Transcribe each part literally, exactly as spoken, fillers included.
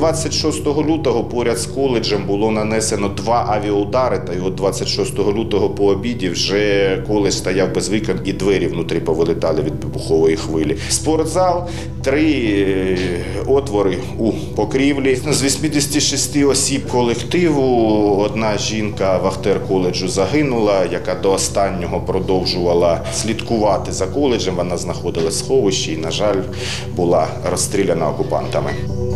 двадцять шостого лютого поряд з коледжем було нанесено два авіаудари, та й от двадцять шостого лютого по обіді вже коледж стояв без вікон і двері внутрі повилітали від вибухової хвилі. Спортзал, три отвори у покрівлі. З вісімдесят шість осіб колективу одна жінка, вахтер коледжу, загинула, яка до останнього продовжувала слідкувати за коледжем. Вона знаходилась в сховищі і, на жаль, була розстріляна окупантами.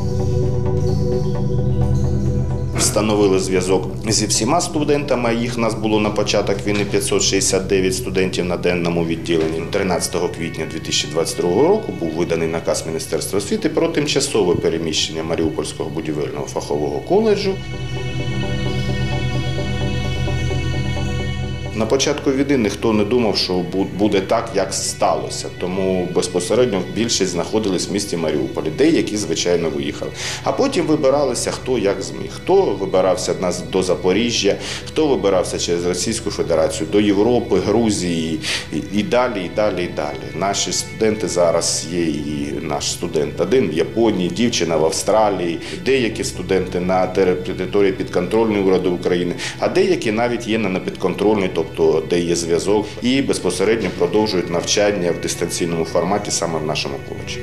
Встановили зв'язок зі всіма студентами, їх нас було на початок війни п'ятсот шістдесят дев'ять студентів на денному відділенні. тринадцятого квітня дві тисячі двадцять другого року був виданий наказ Міністерства освіти про тимчасове переміщення Маріупольського будівельного фахового коледжу. На початку війни ніхто не думав, що буде так, як сталося. Тому безпосередньо більшість знаходились в місті Маріуполі. Деякі, звичайно, виїхали. А потім вибиралися хто як зміг. Хто вибирався до Запоріжжя, хто вибирався через Російську Федерацію, до Європи, Грузії і далі, і далі, і далі. Наші студенти зараз є, і наш студент один в Японії, дівчина в Австралії, деякі студенти на території підконтрольної уряду України, а деякі навіть є на непідконтрольній, тобто де є зв'язок, і безпосередньо продовжують навчання в дистанційному форматі саме в нашому коледжі.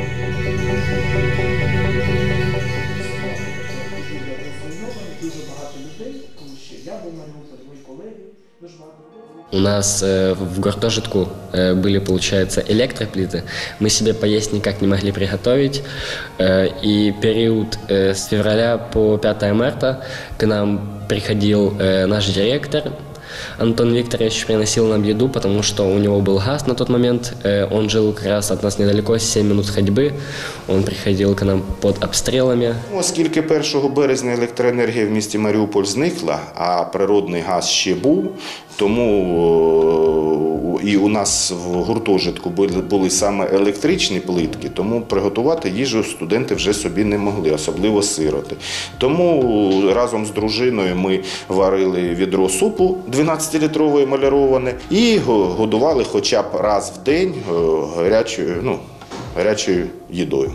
У нас э, в гуртожитку э, были, получается, электроплиты. Мы себе поесть никак не могли приготовить. Э, и период э, с февраля по пятое марта к нам приходил э, наш директор. Антон Викторович приносил нам еду, потому что у него был газ на тот момент. Он жил как раз от нас недалеко, семь минут ходьбы. Он приходил к нам под обстрілами. Оскільки першого березня електроенергія в місті Маріуполь зникла, а природний газ ще був, тому і у нас в гуртожитку були, були саме електричні плитки, тому приготувати їжу студенти вже собі не могли, особливо сироти. Тому разом з дружиною ми варили відро супу дванадцятилітрової маляроване і годували хоча б раз в день гарячою, ну, гарячою їдою.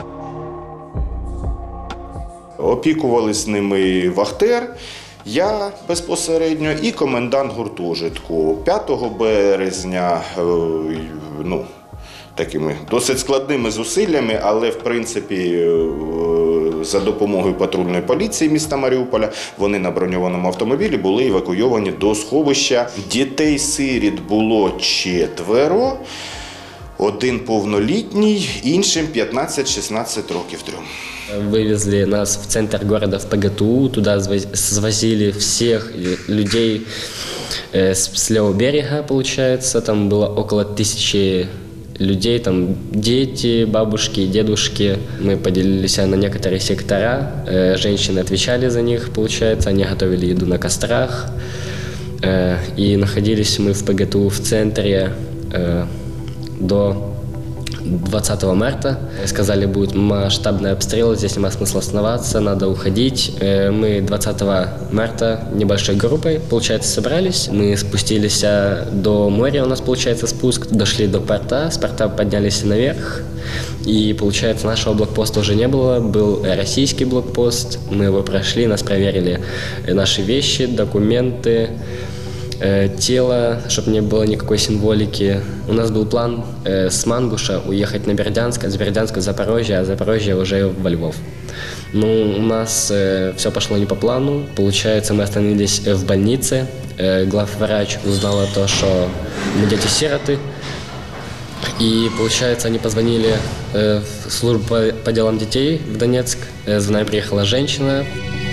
Опікувались ними вахтер, я безпосередньо і комендант гуртожитку. п'ятого березня, ну, такими досить складними зусиллями, але в принципі за допомогою патрульної поліції міста Маріуполя вони на броньованому автомобілі були евакуйовані до сховища. Дітей-сиріт було четверо, один повнолітній, іншим п'ятнадцять-шістнадцять років трьом. Вывезли нас в центр города, в ПГТУ, туда свозили всех людей с левого берега, получается, там было около тысячи людей, там дети, бабушки, дедушки. Мы поделились на некоторые сектора, женщины отвечали за них, получается, они готовили еду на кострах. И находились мы в ПГТУ в центре до двадцатого марта. Сказали, будет масштабный обстрел, здесь нема смысла оставаться, надо уходить. Мы двадцатого марта небольшой группой, получается, собрались. Мы спустились до моря, у нас получается спуск, дошли до порта, с порта поднялись наверх. И, получается, нашего блокпоста уже не было, был российский блокпост. Мы его прошли, нас проверили наши вещи, документы, тело, чтобы не было никакой символики. У нас был план э, с Мангуша уехать на Бердянск, с Бердянска в Запорожье, а с Запорожья уже во Львов. Но у нас э, все пошло не по плану. Получается, мы остановились в больнице. Э, главврач узнала то, что мы дети-сироты. И, получается, они позвонили э, в службу по, по делам детей в Донецк. Э, за нами приехала женщина.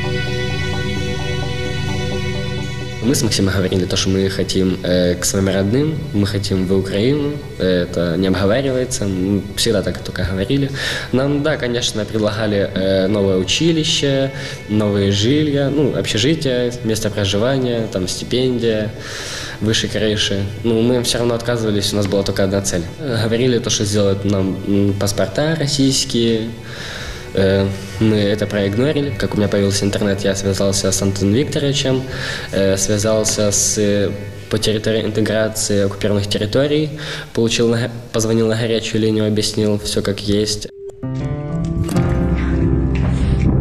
Мы с Максимом говорили, то, что мы хотим э, к своим родным, мы хотим в Украину, это не обговаривается, мы всегда так только говорили. Нам, да, конечно, предлагали э, новое училище, новые жилья, ну, общежитие, место проживания, там, стипендия, выше крыши. Ну, мы все равно отказывались, у нас была только одна цель. Говорили то, что сделают нам паспорта российские. Мы это проигнорили. Как у меня появился интернет, я связался с Антоном Викторовичем, связался с по территории интеграции оккупированных территорий, получил, позвонил на горячую линию, объяснил все как есть.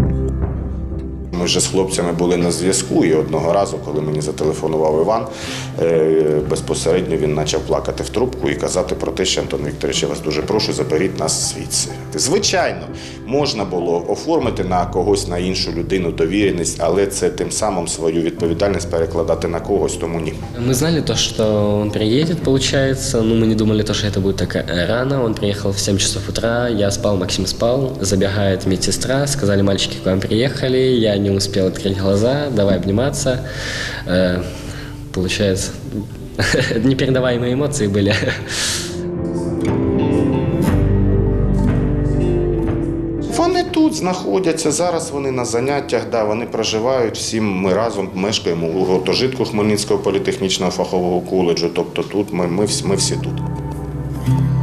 ми вже з хлопцями були на зв'язку, і одного разу, коли мені зателефонував Іван, безпосередньо він почав плакати в трубку і казати про те, що Антон Вікторович, я вас дуже прошу, заберіть нас звідси. Звичайно, можна було оформити на когось, на іншу людину довіреність, але це тим самим свою відповідальність перекладати на когось, тому ні. Мы знали то, что он приедет, получается, но мы не думали то, что это будет так рано. Он приехал в семь часов утра, я спал, Максим спал, забегает медсестра, сказали, мальчики к вам приехали, я не успел открыть глаза, давай обниматься. Э, получается, непередаваемые эмоции были. Вони тут знаходяться, зараз вони на заняттях, да, вони проживають, всі ми разом мешкаємо у гуртожитку Хмельницького політехнічного фахового коледжу, тобто тут ми, ми, всі, ми всі тут.